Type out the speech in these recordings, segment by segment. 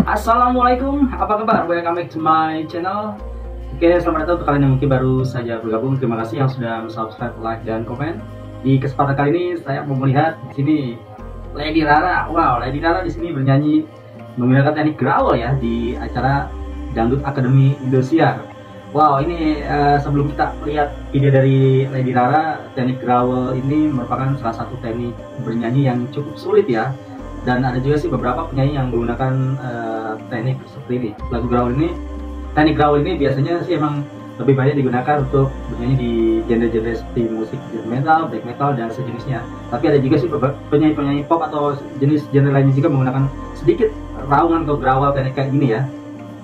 Assalamualaikum, apa kabar? Welcome back to my channel. Oke, selamat datang untuk kalian yang mungkin baru saja bergabung. Terima kasih yang sudah subscribe, like, dan komen. Di kesempatan kali ini saya mau melihat di sini Lady Rara. Wow, Lady Rara di sini bernyanyi menggunakan teknik growl ya di acara Dangdut Akademi Indosiar. Wow, ini sebelum kita lihat video dari Lady Rara, teknik growl ini merupakan salah satu teknik bernyanyi yang cukup sulit ya. Dan ada juga sih beberapa penyanyi yang menggunakan teknik seperti ini. Teknik growl ini biasanya sih emang lebih banyak digunakan untuk bernyanyi di genre-genre seperti musik metal, black metal, dan sejenisnya. Tapi ada juga sih penyanyi-penyanyi pop atau jenis genre lainnya juga menggunakan sedikit raungan atau growl teknik kayak gini ya.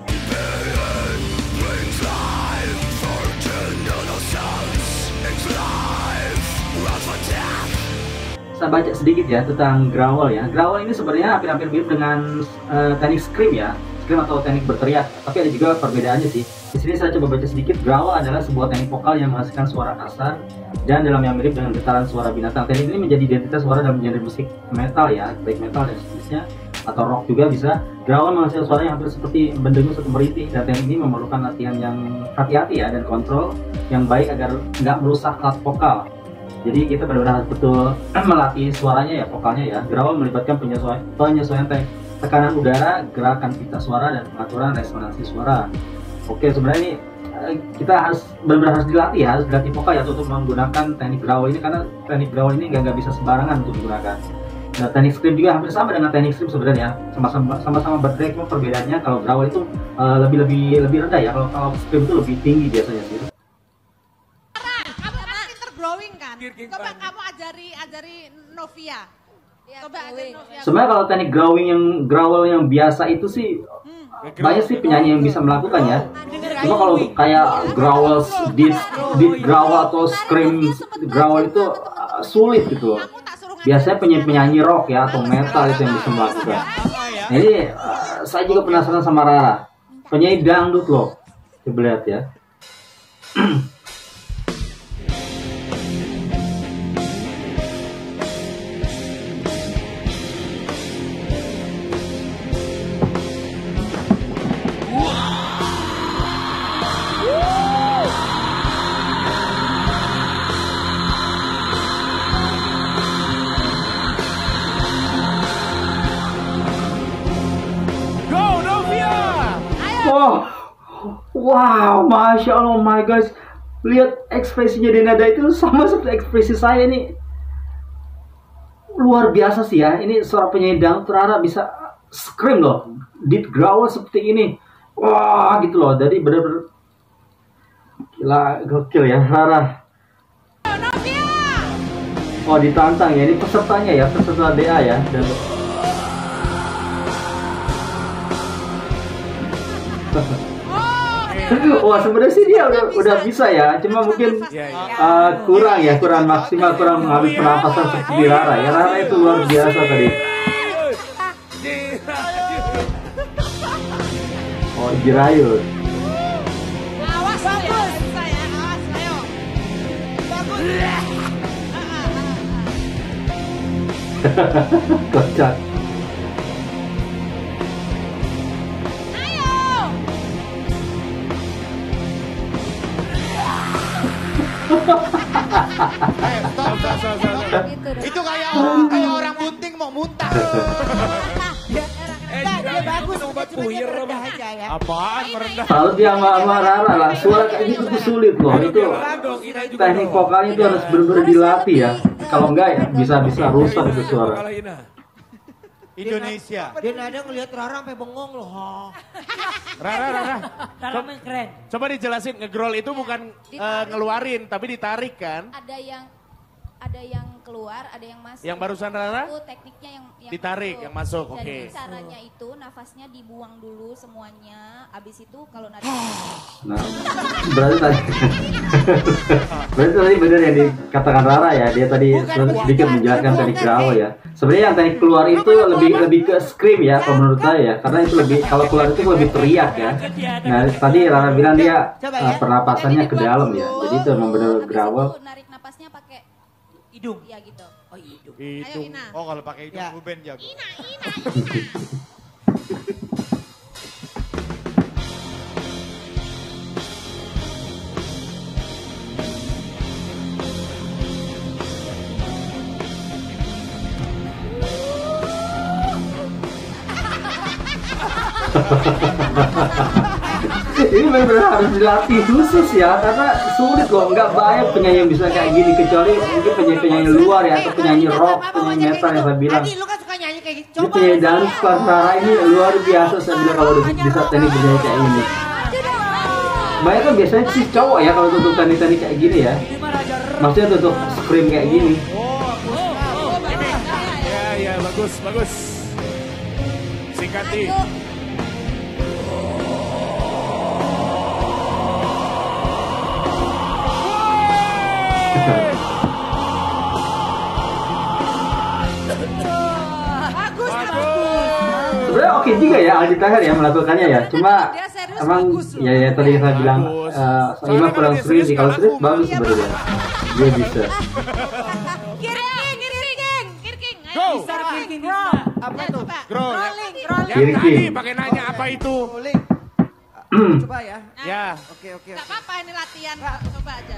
Saya baca sedikit ya tentang growl ya. Growl ini sebenarnya hampir-hampir mirip dengan teknik scream ya, scream atau teknik berteriak. Tapi ada juga perbedaannya sih. Di sini saya coba baca sedikit. Growl adalah sebuah teknik vokal yang menghasilkan suara kasar dan dalam yang mirip dengan getaran suara binatang. Teknik ini menjadi identitas suara dalam genre musik metal ya, black metal dan sejenisnya, atau rock juga bisa. Growl menghasilkan suara yang hampir seperti mendengus atau merintih, dan teknik ini memerlukan latihan yang hati-hati ya dan kontrol yang baik agar nggak merusak alat vokal. Jadi kita benar-benar harus betul melatih suaranya ya, vokalnya ya. Growl melibatkan penyesuaian tekanan udara, gerakan pita suara, dan pengaturan resonansi suara. Oke, sebenarnya ini kita harus benar-benar harus dilatih vokal ya untuk menggunakan teknik growl ini, karena teknik growl ini nggak bisa sembarangan untuk digunakan. Nah, teknik scream juga hampir sama dengan teknik scream sebenarnya, sama-sama berteriak. Cuma perbedaannya kalau growl itu lebih rendah ya, kalau scream itu lebih tinggi biasanya sih. Coba kamu ajari Novia. Coba ajari Novia. Sebenarnya kalau teknik growl yang biasa itu sih banyak sih penyanyi yang bisa melakukan ya. Cuma kalau kayak growl, deep growl atau scream growl itu sulit gitu. Biasanya penyanyi rock ya atau metal itu yang bisa melakukan. Jadi saya juga penasaran sama Rara, penyanyi dangdut loh. Coba lihat ya. Oh, wow, masya Allah, my guys, lihat ekspresinya Denada itu sama seperti ekspresi saya nih. Luar biasa sih ya, ini suara penyanyi dangdut Rara bisa scream loh, deep growl seperti ini. Wah, gitu loh, jadi bener-bener gila, gokil ya Rara. Oh, ditantang ya, ini pesertanya ya, peserta DA ya. Dan wah, sebenarnya sih dia udah bisa ya, cuma mungkin kurang maksimal, kurang habis pernapasan seperti Rara ya. Rara itu luar biasa tadi. Oh, Jirayut. Awas ya, saya awas, ayo. Bagus. Kocak. Stop. Itu kayak orang bunting mau muntah. Dia bagus, obat puyer aja ya. Apaan merendah? Kalau dia sama Rara lah, suara kayak gitu tuh sulit loh. Itu teknik vokalnya itu harus benar-benar dilatih ya. Kalau enggak ya bisa rusak itu suara. Indonesia. Dia nada ngelihat Rara sampai bengong loh. Rara. Rara keren. Coba dijelasin, ngegrol itu bukan ngeluarin, tapi ditarik kan? Ada yang keluar, ada yang masuk. Yang barusan Rara? Itu tekniknya yang ditarik, masuk. yang masuk, oke. Jadi caranya itu nafasnya dibuang dulu semuanya. Abis itu kalau nada. Nah, berarti tadi benar yang dikatakan Rara ya. Dia tadi sedikit menjelaskan teknik growl ya. Sebenarnya yang teknik keluar itu lebih ke scream ya, kalau menurut saya ya. Karena itu kalau keluar itu lebih teriak ya. Nah, tadi Rara bilang dia pernapasannya ke dalam ya. Jadi itu memang benar growl. Narik napasnya pakai Hidung. ya gitu. Oh hidung. Hidung. Ina. Oh kalau pakai hidung Ya. Ruben jago. Ina. Ini benar-benar harus dilatih khusus ya, karena sulit loh, nggak banyak penyanyi yang bisa kayak gini, kecuali mungkin penyanyi-penyanyi luar ya, atau penyanyi rock, penyanyi metal yang saya bilang. Tadi lu kan suka nyanyi kayak gitu. Ini penyanyi dangdut kelas Rara ini luar biasa, saya bilang kalau udah bisa teknik bernyanyi kayak gini. Banyak kan biasanya sih cowok ya kalau tutup teknik-teknik kayak gini ya, maksudnya tutup scream kayak gini. Ya, bagus, bagus. Singkati. Bagus. Sebenarnya oke juga ya Aldi Taher ya melakukannya ya, cuma Dia serius emang bagus loh. ya tadi saya bilang Soima Soalnya kurang kalau dia serius sih, serius kalau serius bagus. bagus sebenarnya dia bisa. Kirking. Go. Bisa bikin Apa tuh? Grow. Rolling. Yang Kiri, tadi kiri. pakai nanya apa itu? Rolling. Coba ya. Ya. Oke. Gak apa-apa ini latihan, coba aja.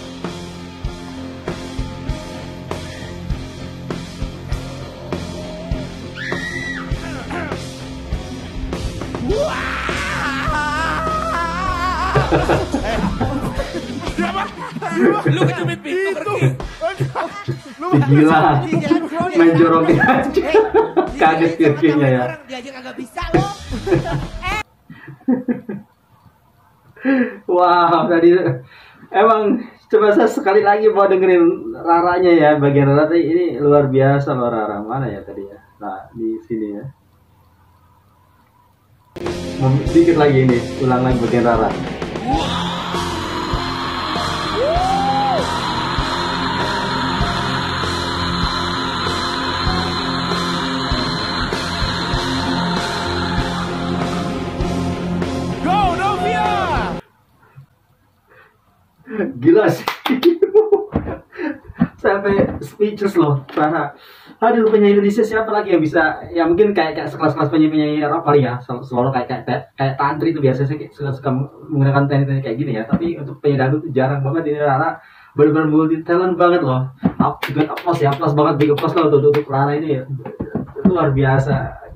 Lu kecubit pintu pergi. Gila, main jorokin aja, kaget kirkinya ya. Orang diajar kagak bisa lo. Wow, tadi emang coba saya sekali lagi mau dengerin Raranya ya, bagian Rara ini luar biasa loh. Rara mana ya tadi ya? Nah di sini ya. Mau sedikit lagi ini, ulang lagi bagian Rara. Go Novia. Gila sih. Sampai speechless loh karena aduh, penyanyi Indonesia siapa lagi yang bisa, ya mungkin kayak sekelas-kelas penyanyi rock kali ya, selalu kayak tantri itu biasanya suka menggunakan teknik kayak gini ya, tapi untuk penyanyi dangdut itu jarang banget. Ini Rara benar-benar multi talent banget loh. Juga applause ya, applause banget, big applause loh untuk Rara ini ya. Luar biasa.